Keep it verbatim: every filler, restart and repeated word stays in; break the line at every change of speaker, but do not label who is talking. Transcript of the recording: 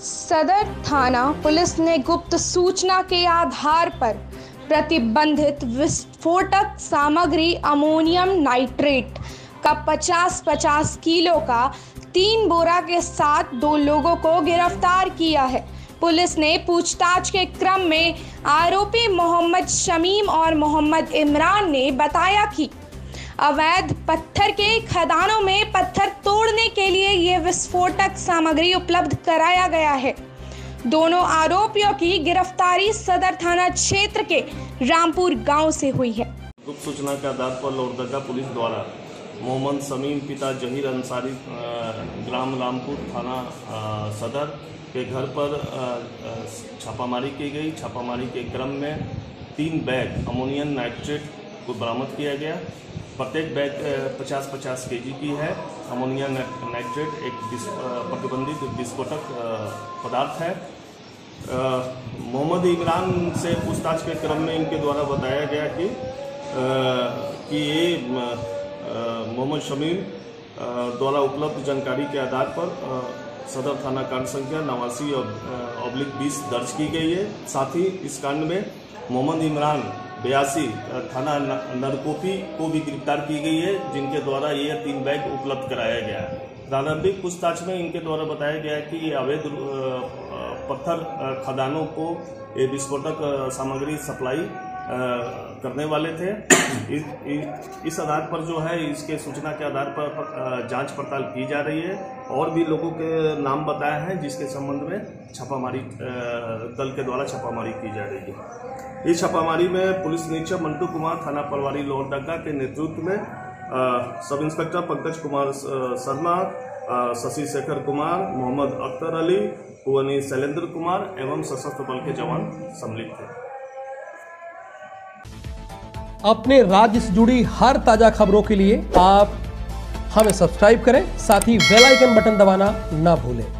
सदर थाना पुलिस ने गुप्त सूचना के आधार पर प्रतिबंधित विस्फोटक सामग्री अमोनियम नाइट्रेट का पचास पचास किलो का तीन बोरा के साथ दो लोगों को गिरफ्तार किया है। पुलिस ने पूछताछ के क्रम में आरोपी मोहम्मद शमीम और मोहम्मद इमरान ने बताया कि अवैध पत्थर के खदानों में पत्थर तोड़ने के लिए ये विस्फोटक सामग्री उपलब्ध कराया गया है। दोनों आरोपियों की गिरफ्तारी सदर थाना क्षेत्र के रामपुर गांव से हुई है।
गुप्त सूचना के आधार पर लोहरदगा पुलिस द्वारा मोहम्मद शमीम पिता जहीर अंसारी ग्राम रामपुर थाना सदर के घर पर छापामारी की गई। छापामारी के क्रम में तीन बैग अमोनियम नाइट्रेट को बरामद किया गया। प्रत्येक बैग पचास पचास केजी की है। अमोनियम नाइट्रेट एक प्रतिबंधित विस्फोटक पदार्थ है। मोहम्मद इमरान से पूछताछ के क्रम में इनके द्वारा बताया गया कि कि ये मोहम्मद शमीम द्वारा उपलब्ध जानकारी के आधार पर सदर थाना कांड संख्या नवासी ऑब्लिक बीस दर्ज की गई है। साथ ही इस कांड में मोहम्मद इमरान बयासी थाना नरकोफी को भी गिरफ्तार की गई है, जिनके द्वारा ये तीन बैग उपलब्ध कराया गया है। प्रारंभिक पूछताछ में इनके द्वारा बताया गया कि अवैध पत्थर खदानों को ये विस्फोटक सामग्री सप्लाई करने वाले थे। इस, इस आधार पर जो है इसके सूचना के आधार पर जांच पड़ताल की जा रही है और भी लोगों के नाम बताए हैं, जिसके संबंध में छापामारी दल के द्वारा छापामारी की जा रही है। इस छापामारी में पुलिस निरीक्षक मंटू कुमार थाना पलवारी लोहरदगा के नेतृत्व में सब इंस्पेक्टर पंकज कुमार शर्मा, शशि शेखर कुमार, मोहम्मद अख्तर अली, कुवनी शैलेंद्र कुमार एवं सशस्त्र बल के जवान सम्मिलित थे।
अपने राज्य से जुड़ी हर ताजा खबरों के लिए आप हमें सब्सक्राइब करें, साथ ही बेल आइकन बटन दबाना ना भूलें।